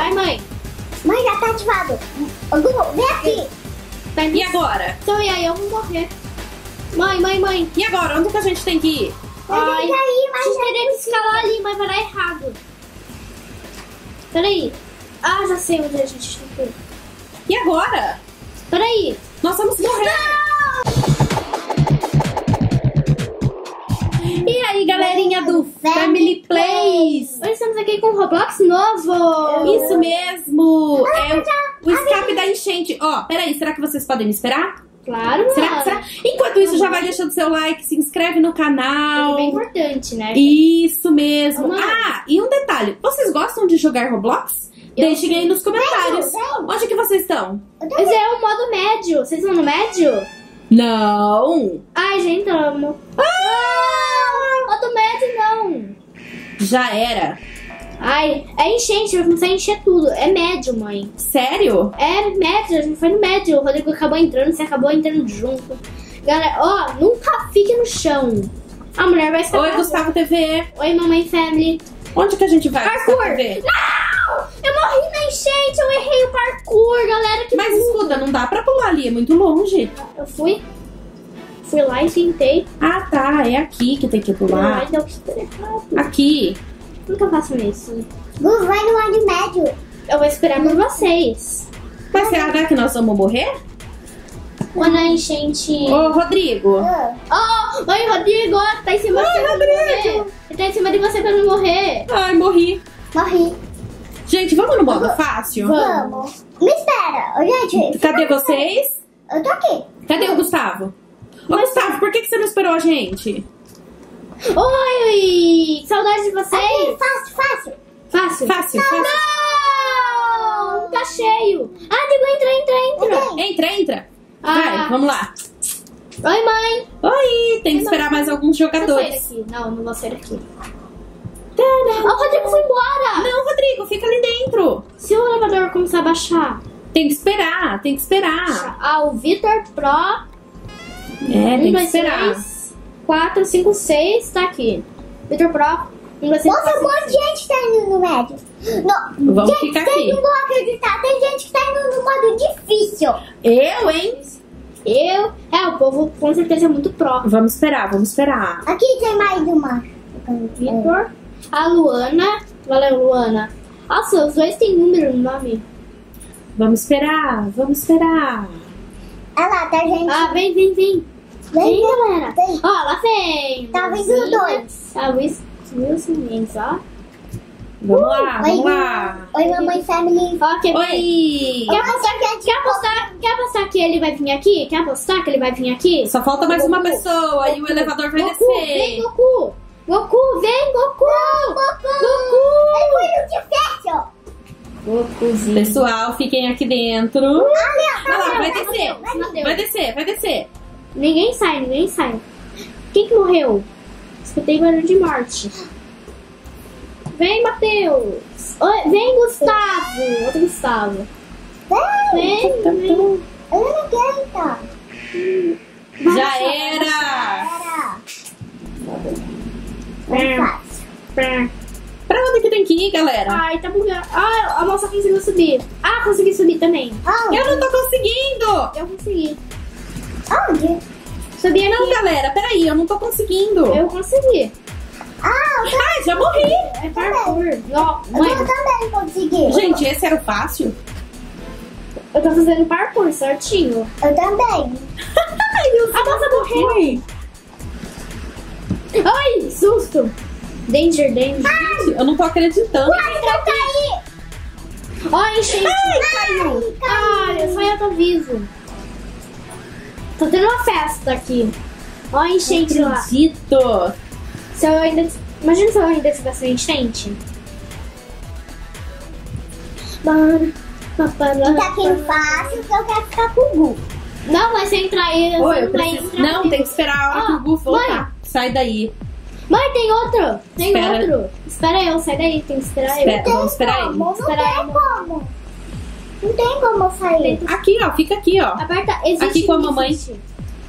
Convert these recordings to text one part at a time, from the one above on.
Vai, mãe. Mãe, já tá ativado. Ô, Google, vem aqui. E agora? Então, e aí, eu vou morrer. Mãe. E agora? Onde que a gente tem que ir? Ai, aí, A gente teria que escalar ali, mas vai dar errado. Peraí. Ah, já sei onde a gente tem que ir. E agora? Peraí. Nós vamos correr. E aí, galerinha do Family Plays? Hoje estamos aqui com o Roblox novo. Isso mesmo. É o escape da enchente. Ó, peraí, será que vocês podem me esperar? Claro, Será? Enquanto isso, já vai deixando seu like, se inscreve no É canal. bem importante, né? Isso mesmo. Vamos lá. Ah, e um detalhe. Vocês gostam de jogar Roblox? Deixem aí nos comentários. Vem. Onde que vocês estão? Esse é o modo médio. Vocês estão no médio? Não. Ai, gente, amo. Modo médio, não. Já era. Ai, é enchente, vai começar a encher tudo. É médio, mãe. Sério? É médio, a gente foi no médio. O Rodrigo acabou entrando, você acabou entrando junto. Galera, ó, nunca fique no chão. A mulher vai escapar. Oi, Gustavo TV. Oi, mamãe family. Onde que a gente vai? Parkour. Gustavo TV? Não! Eu morri na enchente, eu errei o parkour, galera. Que Mas burro. escuta, não dá pra pular ali, é muito longe. Eu fui lá e tentei. Ah, tá, é aqui que tem que pular. Mas deu super errado. Aqui. Nunca faço isso. Google, vai no modo médio. Eu vou esperar por vocês. Mas será que nós vamos morrer? Quando a enchente... Ô, Rodrigo. Oh, oi, Rodrigo, tá em cima de você pra não morrer. Ele tá em cima de você pra não morrer. Ai, morri. Morri. Gente, vamos no modo fácil? Vamos. Me espera. Ô, gente. Cadê vocês? Eu tô aqui. Cadê o Gustavo? Ô, Gustavo, por que você não esperou a gente? Oi, saudade de vocês. Aqui, fácil. Fácil. Fácil. Não, tá cheio. Ah, Digo, Entra. Vai, vamos lá. Oi, mãe. Oi, tem que esperar mais alguns Deixa eu sair jogadores. daqui. Não vou sair daqui. O Rodrigo foi embora. Não, Rodrigo, fica ali dentro. Se o elevador começar a baixar. Tem que esperar. Ah, o Vitor Pro. É, tem que esperar. 3, 4, 5, 6 tá aqui. Vitor Pro. 1, 2, 3, Nossa, um monte de gente tá indo no médio. Não. Vamos Gente, ficar vocês aqui. não vão acreditar. Tem gente que tá indo no modo difícil. Eu, hein? O povo com certeza é muito pró. Vamos esperar. Aqui tem mais uma. Vitor, a Luana. Valeu, Luana. Nossa, os dois têm número no nome. Vamos esperar. Olha lá, tá gente. Ah, vem. Vem, galera. Vem. Ó, lá vem. Tá vindo dois. Ah, Wilson Mendes, ó. Vamos lá. Oi, mamãe family. Ó, Oi. Quer apostar que ele vai vir aqui? Quer apostar que ele vai vir aqui? Só falta mais uma pessoa e o elevador vai Goku, descer. vem, Goku. Goku, vem, Goku. Ele foi difícil. Gokuzinho. Pessoal, fiquem aqui dentro. Olha lá, vai descer. Vai descer. Ninguém sai. Quem que morreu? Escutei barulho de morte. Vem, Matheus. Oi, vem, Gustavo. Outro Gustavo. Vem. Eu não quero entrar. Já era. Pra onde que tem que ir, galera? Ai, tá bugando. Ah, a moça conseguiu subir. Ah, consegui subir também. Eu não tô conseguindo. Eu consegui. Onde? Subi aqui. Não, galera, peraí, eu não tô conseguindo. Eu consegui. Ai, já morri. É parkour. Ó, mãe, Eu também consegui. Gente, esse era o fácil? eu tô fazendo parkour certinho. Eu também. A moça morreu. Ai, susto. Danger. Eu não tô acreditando. Eu caí. Ó, enchente. Caiu. Ai, só eu tô vivo. Tô tendo uma festa aqui. Ó, enchente lá. Acredito. Imagina se eu ainda tivesse uma enchente. Tá aqui fácil que eu quero ficar com o Gu. Não, mas se entrar aí, Oi, eu não vai preciso. entrar. Não, tem que esperar a hora que o Gu voltar. mãe. Sai daí. Mãe, tem outro. Espera. Outro. Espera eu, sai daí, tem que esperar Espera, eu. vamos esperar ele. Não tem como. Não tem como eu sair. Aqui, ó, fica aqui, ó. Aperta, existe. Aqui com a mamãe. existe.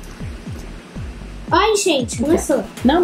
Ó, a enchente, começou. Não.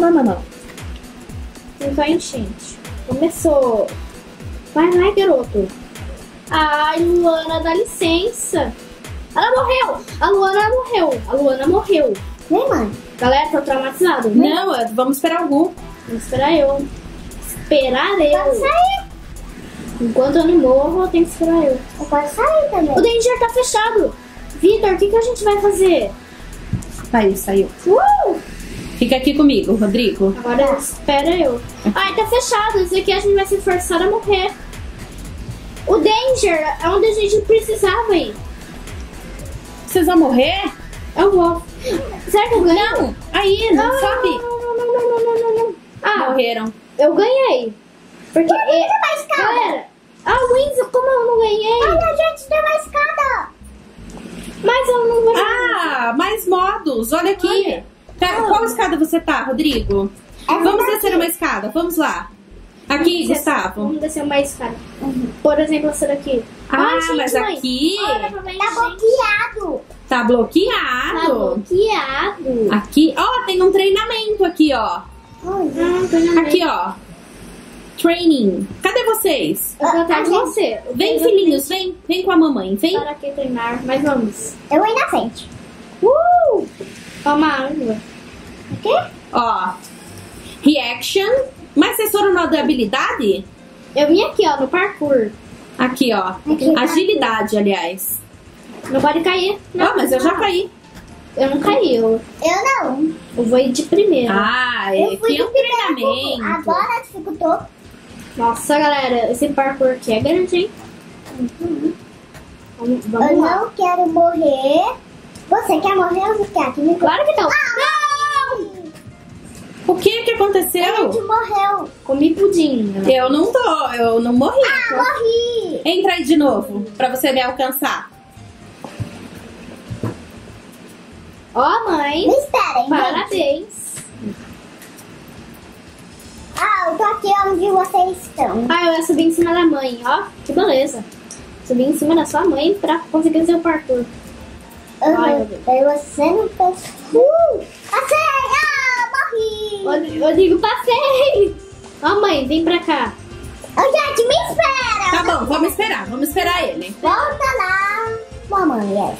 Então a enchente. Começou. Vai, garoto. Ai, Luana, dá licença. Ela morreu. A Luana morreu. A Luana morreu. Vem, mãe. Galera, tô traumatizado. Não, vamos esperar o Gu. Vou esperar eu. Esperar eu. Pode sair. Enquanto eu não morro, eu tenho que esperar eu. Eu posso sair também. O Danger tá fechado. Vitor, o que, que a gente vai fazer? Saiu. Uh! Fica aqui comigo, Rodrigo. Agora espera eu. Ai, tá fechado. Isso aqui a gente vai ser forçado a morrer. O Danger é onde a gente precisava ir. Vocês vão morrer? Eu vou. Será que eu ganhei? Não. Aí, não sobe. Não. Ah, Morreram. eu ganhei. Porque Tem uma escada. galera, a Windsor, como eu não ganhei? Olha, gente, tem uma escada. Mas eu não vou. Ah, mais modos. Olha aqui. Olha. Qual escada você tá, Rodrigo? Essa Vamos daqui. descer uma escada. Vamos lá. Aqui, Gustavo. Vamos descer uma escada. Por exemplo, essa daqui. Ah, Ai, gente, mas mãe. aqui Olha pra mim, Tá gente. bloqueado. tá Tá bloqueado. bloqueado. Aqui, ó, tem um treinamento aqui, ó. Ah, Aqui, ó. Training. Cadê vocês? Eu tô atrás de você. Vem, filhinhos, vem. Vem com a mamãe, vem. Para que treinar? Mas vamos. Eu vou ir na frente. Toma água. O quê? Ó. Reaction. Mas vocês foram na da habilidade? Eu vim aqui, ó, no parkour. Aqui, ó. Aqui. Agilidade, aliás. Não pode cair. Não, Ah, mas eu já caí. Eu não caí. Eu Eu não. vou ir de primeiro. Ah, Eu fui aqui é do um primeiro. treinamento. Agora dificultou. Nossa, galera, esse parkour aqui é grande, hein? Vamos Eu lá. não quero morrer. Você quer morrer ou você quer? Que Claro que não. Não! O que A aconteceu? gente morreu. Comi pudim. Eu não tô, eu não morri. Ah, morri. Entra aí de novo, pra você me alcançar. Ó, mãe. Me esperem, gente. Parabéns. Ah, eu tô aqui onde vocês estão. Ah, eu ia subir em cima da mãe, ó. Que beleza. Subir em cima da sua mãe pra conseguir fazer o parkour. Ai, meu Deus. Daí você não fez. Passei! Ah, morri! Rodrigo, passei. Ó, mãe, vem pra cá. Ô, gente, me espera! Tá bom, vamos esperar ele. Volta lá. Mamãe, yes.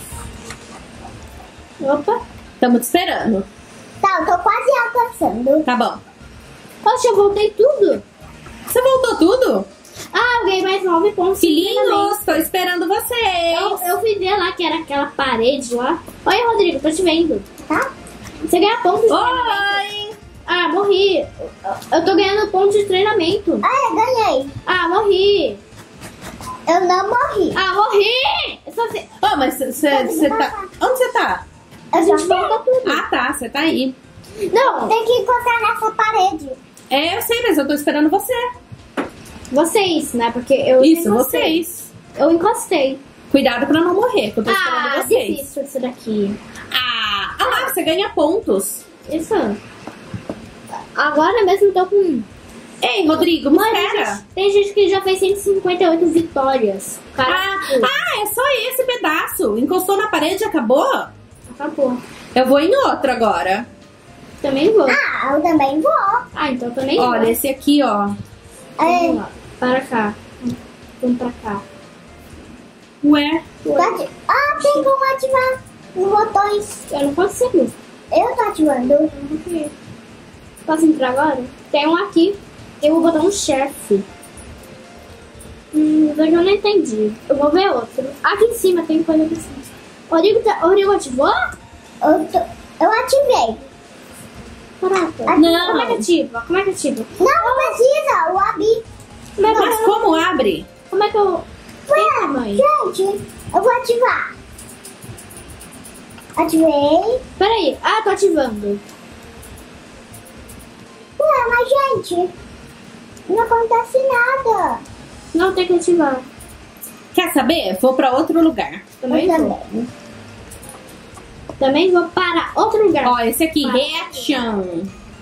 Opa. Estamos te esperando. Tá, eu tô quase alcançando. Tá bom. Poxa, eu voltei tudo. Você voltou tudo? Ah, eu ganhei mais 9 pontos. Filhinhos, tô esperando vocês. Eu fui ver lá que era aquela parede lá. Oi, Rodrigo, tô te vendo. Tá? Você ganha pontos de Oi! treinamento. Ah, morri. Eu tô ganhando pontos de treinamento. Ah, eu ganhei. Ah, morri. Eu não morri. Ah, morri. Só se... Ô, mas você tá... Onde você tá? A Eu gente tô volta tudo. Ah, tá, você tá aí. Não, Tem que encostar nessa parede. É, eu sei, mas eu tô esperando você. vocês, né? Porque eu Isso, encostei. vocês. Eu encostei. Cuidado pra não morrer, que eu tô esperando Ah, vocês. difícil isso daqui. Ah, lá, você ganha pontos. Isso. Agora mesmo eu tô com... Ei, Rodrigo, me Mãe, espera. tem gente que já fez 158 vitórias. Cara, É só esse pedaço. Encostou na parede e acabou? acabou. Eu vou em outro agora. Também vou. Ah, eu também vou. Ah, então também vou. Olha, esse aqui, ó. Vamos lá. Para cá. Vamos pra cá. Ué, Pode... Ah, tem como ativar os botões. Eu não consigo. Eu tô ativando. Eu não consigo. Posso entrar agora? Tem um aqui. Tem o botão chefe. Eu não entendi. Eu vou ver outro. Aqui em cima tem coisa aqui em cima. Rodrigo ativou? Eu ativei. Caraca. Não. Como é que ativa? Como é que ativa? Não precisa, eu abri. mas como abre? Como é que eu... Ué, mãe? gente, eu vou ativar. Ativei. Peraí. Ah, tô ativando. Ué, mas gente, não acontece nada. Não tem que ativar. Quer saber? Vou pra outro lugar. Também Eu vou. também. Também vou para outro lugar. Ó, esse aqui, Para. Reaction.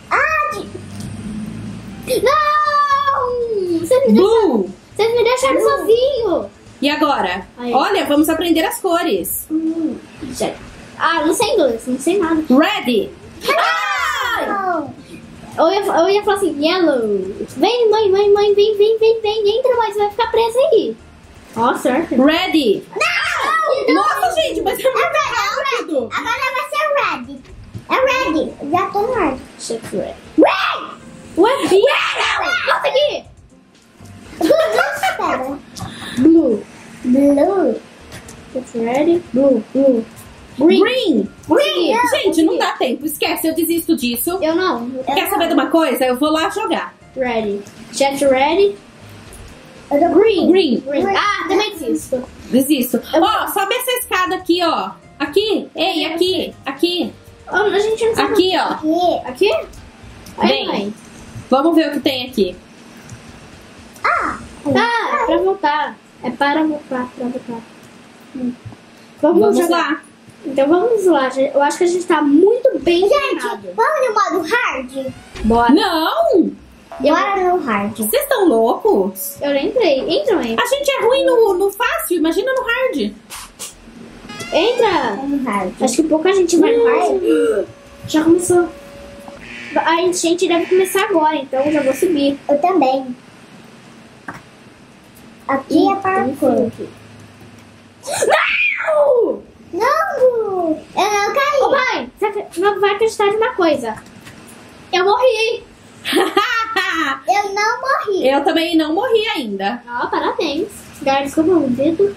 Não! Vocês me deixaram sozinho. E agora? Aí. Olha, vamos aprender as cores. Ah, não sei inglês. Não sei nada. Ready? Ai! Não. Eu ia falar assim, yellow. Vem, mãe, vem. Entra, mãe, você vai ficar presa aí. Ó, certo. Ready. Não! Nossa, gente, mas é muito rápido. Agora vai ser red. É red. Já tô no red. Check red. Red! Ué, Bia! Consegui! Espera. Blue. Blue. Check red. Blue. Blue. Green. Green. Consegui. Gente, não dá tempo. Esquece, eu desisto disso. Eu não. Quer saber de uma coisa? Eu vou lá jogar. Ready. Check ready. Green. Green. Ah, também desisto. Desisto. Ó, sobe essa escada aqui, ó. Aqui. Ei, aqui. Aqui. Oh, a gente não sabe. Aqui, ó. Aqui. Aqui? Aí, Vem. mãe. Vamos ver o que tem aqui. Ah. Ah, é pra voltar. É para voltar, pra voltar. Vamos jogar. lá. Então vamos lá. Eu acho que a gente tá muito bem Gente, treinado. vamos no modo hard? Bora. Não! Bora no hard. Vocês estão loucos? Eu nem entrei. Entra, mãe. A gente é ruim no fácil, imagina no hard. Entra. Vamos no hard. Acho que pouca gente vai no hard. Já começou. A gente deve começar agora, então eu já vou subir. Eu também. Aqui é parkour. Não! Não! Eu não caí. Ô, mãe, você não vai acreditar de uma coisa. Eu morri. Eu não morri. Eu também não morri ainda. Ó, parabéns. Galera, desculpa o dedo.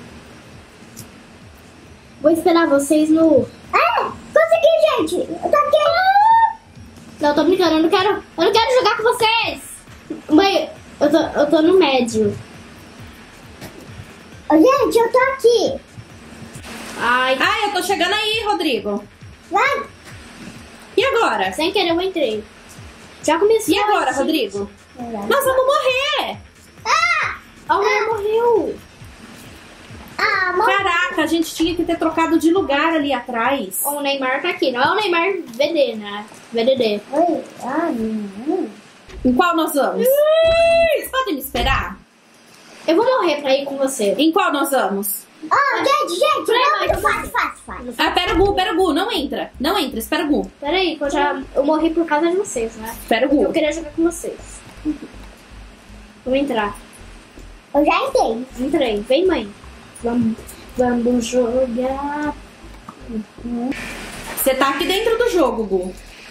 Vou esperar vocês no... Consegui, gente. Eu tô aqui. Não, tô brincando, eu não quero jogar com vocês. Mãe, eu tô no médio. Ô, gente, eu tô aqui. Ai, Ai, eu tô chegando aí, Rodrigo. Vai. E agora? sem querer eu entrei. Já começou. E agora, gente. Rodrigo? Nós vamos morrer. Ah, o Neymar morreu. Ah, morri. Caraca, a gente tinha que ter trocado de lugar ali atrás. Ó, o Neymar tá aqui. Não é o Neymar VD, né? VDD. Oi. Ah, não. Em qual nós vamos? Vocês podem me esperar? Eu vou morrer pra ir com você. Em qual nós vamos? Oh, gente, Vai, vamos no fácil. Ah, pera o Gu, não entra. Não entra, espera o Gu. Pera aí, que eu morri por causa de vocês, né? Espera o Porque eu Gu. queria jogar com vocês. Vou entrar. Eu já entrei. Entrei. Vem, mãe. Vamos jogar. Você tá aqui dentro do jogo, Gu.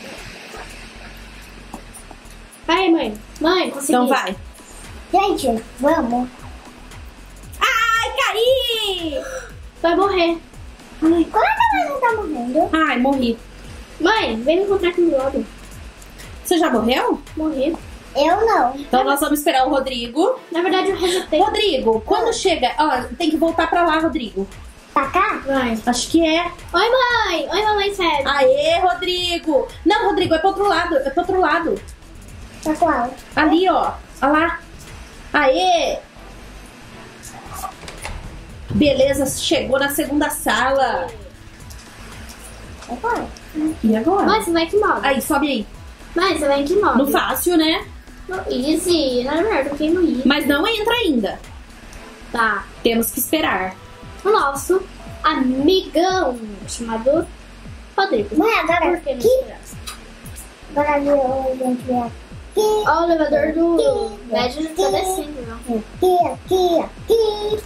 Vai, mãe. Mãe, consegui. Então vai. Gente, vamos. Ai, caí! Vai morrer. Ai, como é que ela não tá morrendo? Ai, morri. Mãe, vem me encontrar aqui no lado. Você já morreu? Morri. Eu não. Então nós vamos esperar o Rodrigo. Na verdade, eu resetei. Rodrigo, quando chega... Ó, tem que voltar pra lá, Rodrigo. Pra cá? Vai. Acho que é. Oi, mãe. Oi, mamãe, sério. Aê, Rodrigo. Não, Rodrigo, é pro outro lado. É pro outro lado. Pra qual? Ali, ó. Olha lá. Aê. Beleza, chegou na segunda sala. Pra qual? E agora? Mãe, você vai em que modo? Aí, sobe aí. Mãe, você vai em que modo? No fácil, né? No easy. Na verdade, eu fiquei no easy. Mas não entra ainda. Tá. Temos que esperar. O nosso amigão chamado Rodrigo. Mãe, agora Por que não aqui. esperar? Agora a gente vai aqui. Ó, o elevador do médio já tá descendo, não. Aqui.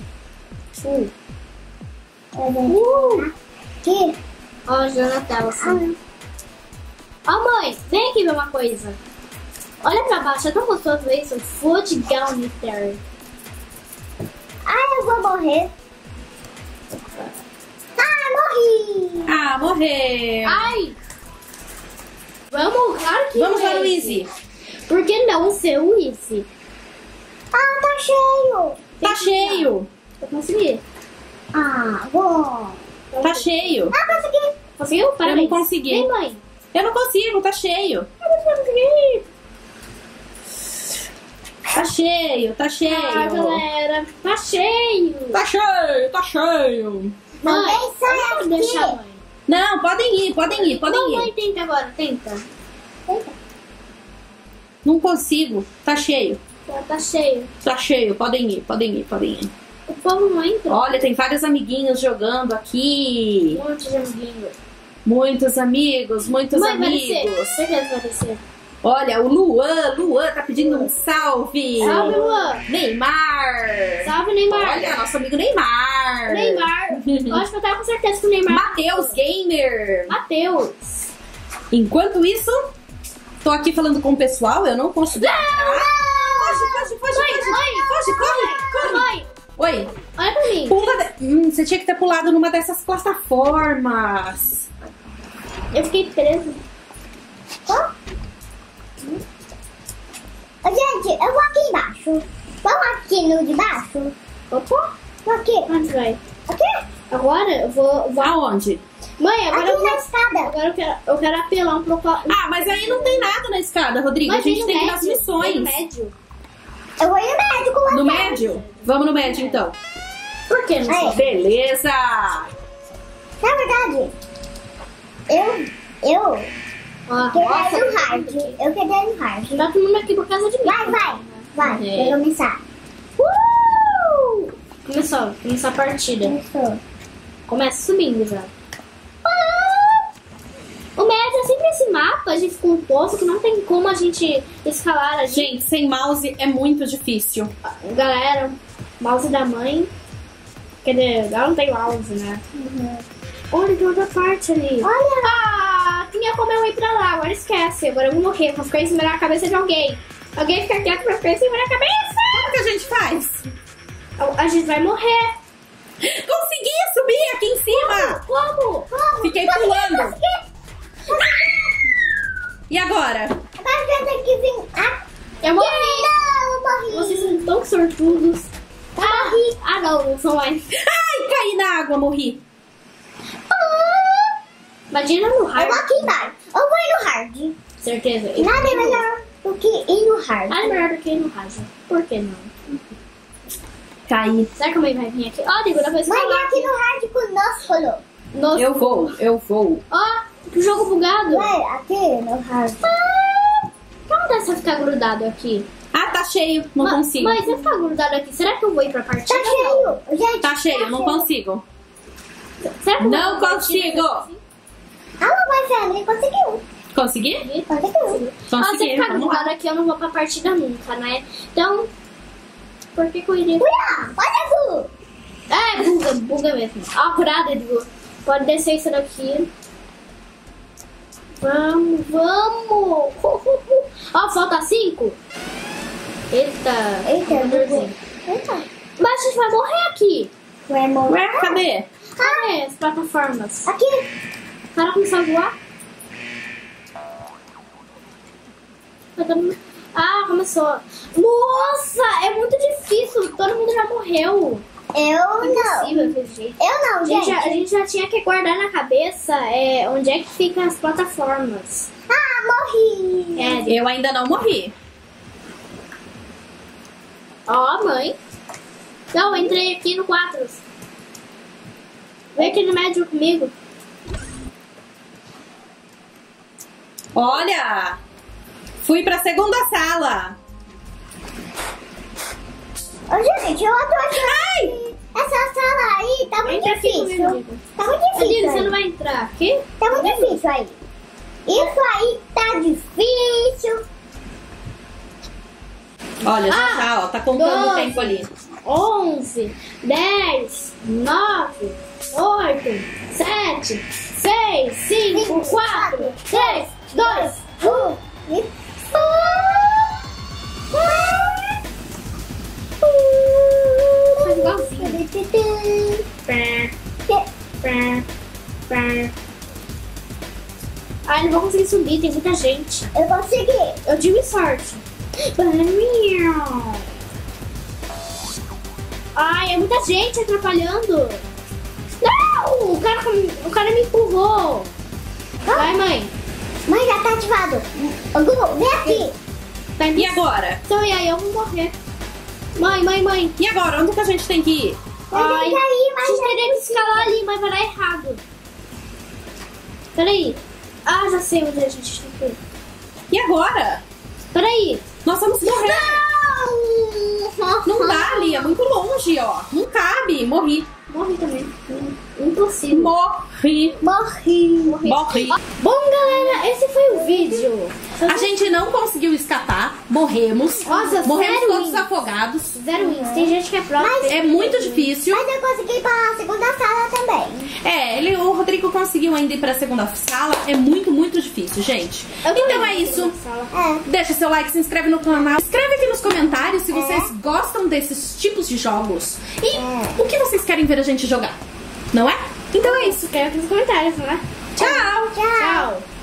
A gente aqui. Ó, já na tela, assim. Ó, mãe, vem aqui ver uma coisa. Olha pra baixo, é tão gostoso isso. Food Galmiter. Ai, eu vou morrer. Morri. Ah, morreu. Ai! Vamos, claro que Vamos lá, esse. Luíse. Por que não ser o Easy? Ah, tá cheio. Tá cheio. Eu consegui. Ah, bom. Tá cheio. Consegui. Conseguiu? Parabéns. não consegui. Vem, mãe. Eu não consigo, tá cheio. Eu consegui. Tá cheio, tá cheio. Ah, galera. Tá cheio. Tá cheio, tá cheio. Mãe, Alguém sai vamos aqui. deixar a mãe. Não, podem ir, podem ir, podem Não, ir. mãe, tenta agora. Tenta. Não consigo, tá cheio. Tá cheio. Tá cheio, podem ir, podem ir, podem ir. O povo não entra. Olha, tem vários amiguinhos jogando aqui. Um monte de amiguinho. Muitos amigos, muitos Mãe, vai descer. amigos. Certeza vai descer. Olha, o Luan tá pedindo um salve. Salve, Luan. Neymar. Salve, Neymar. Olha, nosso amigo Neymar. Neymar. Eu acho que eu tava com certeza que o Neymar. Matheus Gamer. Matheus. Enquanto isso, tô aqui falando com o pessoal, eu não consegui entrar. Foge, corre. Mãe, Oi. olha pra mim. Você tinha que ter pulado numa dessas plataformas. Eu fiquei presa. Gente, eu vou aqui embaixo. Vamos aqui no de baixo? Opa. Vou aqui. Onde vai? Aqui? Agora eu vou... Aonde? Mãe, agora Aqui eu vou... na escada. Agora eu quero apelar um pouco... Ah, mas aí não tem nada na escada, Rodrigo. Mas a gente tem que ir nas médio, missões. no médio. Eu vou ir no médico lá. No médio? Vamos no médio, então. Por que não sei? Beleza! Na verdade, eu Ó, queria ir no hard. Eu queria ir no hard. tá todo mundo aqui por causa de mim. Vai. É. Vou começar. Começou a partida. Começou. Começa subindo já. O médio é sempre esse mapa, a gente fica um poço que não tem como a gente escalar a gente. Gente, sem mouse é muito difícil. Galera, mouse da mãe. Quer dizer, ela não tem mouse, né? Olha, tem outra parte ali. Olha. Ah, tinha como eu ir pra lá, agora esquece. Agora eu vou morrer, vou ficar em cima da cabeça de alguém. Alguém fica quieto pra ficar em cima da cabeça. Como que a gente faz? A gente vai morrer. Consegui subir aqui em cima! Como? Fiquei pulando. E agora? Agora eu tenho que vir. Eu morri. Não, eu morri. Vocês são tão sortudos. Ah, não são mais. Ai, caí na água, morri. Imagina no Eu hard. vou aqui embaixo. Eu vou ir no hard. Certeza. Nada é melhor do que ir no hard. Nada é melhor do que ir no hard. Por que não? Caí. Será que a mãe vai vir aqui? Ó, digo, dá pra Mas escalar vem aqui no hard conosco. Nossa. Eu vou. Ó, que jogo bugado. Vai aqui no hard. O que acontece se eu ficar grudado aqui? Ah, tá cheio, não consigo. Mas se eu ficar grudado aqui, será que eu vou ir pra partida? Tá cheio. Gente, Tá cheio, não consigo. Será que eu vou Não pra partida? consigo. Alô, my family. Conseguiu. Consegui? Conseguiu. Se eu Consegui, ficar vamos grudado lá. aqui, eu não vou pra partida nunca, né? Então, por que eu iria? Olha, É, buga mesmo. Ó, curada, Edu. Pode descer isso daqui. Vamos. Ó, falta 5. Eita. Eita, Motorzinho. Eita. Mas a gente vai morrer aqui. Vai morrer. Ué, cadê? Cadê as plataformas? Aqui. O cara começou a voar? Ah, começou. Nossa, é muito difícil. Todo mundo já morreu. Eu não. Impossível desse jeito. Eu não, A gente. gente já tinha que guardar na cabeça onde é que ficam as plataformas. Morri. É, Eu ainda não morri. ó, mãe. Não, eu entrei aqui no 4. Vem aqui no médio comigo. Olha! Fui pra segunda sala. Ô, gente, eu tô achando. Essa sala aí tá muito Entra aqui difícil. comigo. Tá muito Adilho, difícil. você Aí. não vai entrar aqui? Tá muito difícil aí. Isso aí tá difícil. Olha, já tá, ó, tá contando o 12. tempo ali. 11, 10, 9, 8, 7, 6, 5, 4, 3, 2, 1. Faz igualzinho. Ai, não vou conseguir subir, tem muita gente. Eu consegui. Eu tive sorte. Ai, é muita gente atrapalhando. Não! O cara me empurrou. Vai, mãe. Mãe, já tá ativado. Ô, Google, vem aqui. Tá E agora? Então, e aí, eu vou morrer. Mãe. E agora? Onde que a gente tem que ir? Ai, Mas aí, a gente teria que escalar ali, mas vai dar errado. Peraí. Ah, já sei onde a gente tem que ir. E agora? Peraí. Nós vamos morrer. Não dá ali, é muito longe, ó. Não cabe, morri. Morri também. Impossível. Morri. Bom, galera, esse foi o vídeo. A gente não conseguiu escapar. Morremos. Nossa, morremos zero todos wins. afogados. 0 wins. Tem gente que é pró. É muito difícil. Mas eu consegui ir pra segunda sala também. O Rodrigo conseguiu ainda ir pra segunda sala. É muito, muito difícil, gente. Então é isso. Deixa seu like, se inscreve no canal. Escreve aqui nos comentários se vocês gostam desses tipos de jogos. E o que vocês querem ver a gente jogar. Não é? Então é isso. Escreve aqui nos comentários, não é? Tchau! Tchau.